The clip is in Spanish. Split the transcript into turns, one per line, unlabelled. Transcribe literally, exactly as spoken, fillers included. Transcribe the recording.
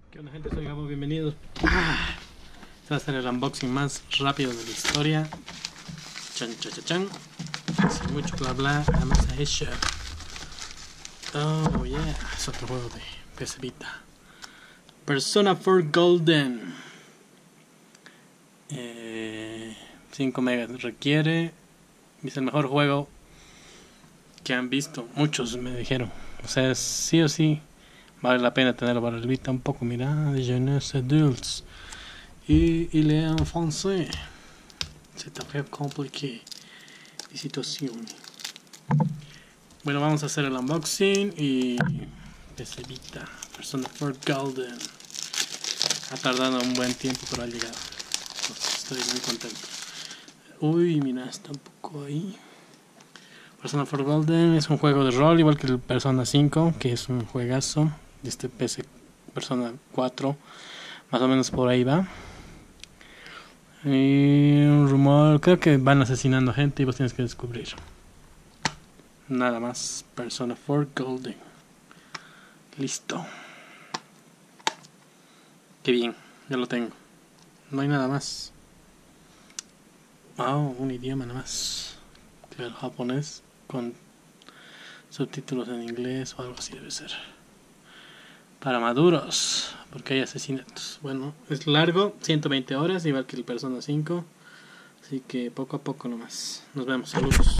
¿Qué onda, gente? Soy Gabo, bienvenidos. Ah, este va a ser el unboxing más rápido de la historia. Chan, chan, chan, chan. Sin mucho bla bla, vamos a eso. Oh yeah, es otro juego de P S Vita. Persona cuatro Golden. Eh, cinco megas requiere. Es el mejor juego que han visto. Muchos me dijeron. O sea, sí o sí vale la pena tenerlo para el Vita un poco. Mira, jeunesse adultes. Et il est en français. C'est très compliqué la situación. Bueno, vamos a hacer el unboxing y P S Vita, Persona cuatro Golden. Ha tardado un buen tiempo, pero ha llegado. Entonces, estoy muy contento. Uy, mira, está un poco ahí. Persona cuatro Golden es un juego de rol, igual que el Persona cinco, que es un juegazo. De este P S Persona cuatro, más o menos por ahí va. Y un rumor, creo que van asesinando gente y vos tienes que descubrir. Nada más. Persona cuatro Golden. Listo. Qué bien, ya lo tengo. No hay nada más. Oh, un idioma nada más. Claro, japonés con subtítulos en inglés o algo así debe ser. Para maduros, porque hay asesinatos. Bueno, es largo, ciento veinte horas, igual que el Persona cinco. Así que poco a poco nomás. Nos vemos, saludos.